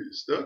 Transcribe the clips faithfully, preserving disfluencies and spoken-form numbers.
You stuck?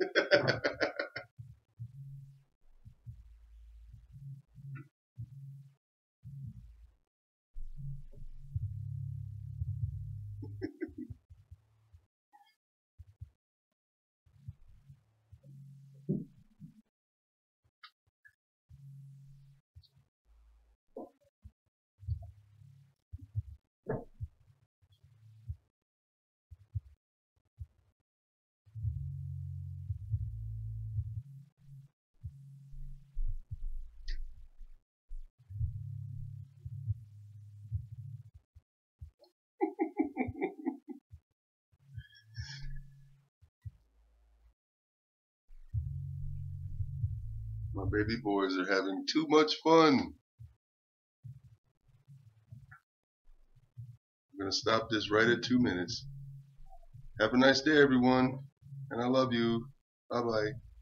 My baby boys are having too much fun. I'm going to stop this right at two minutes. Have a nice day, everyone. And I love you. Bye-bye.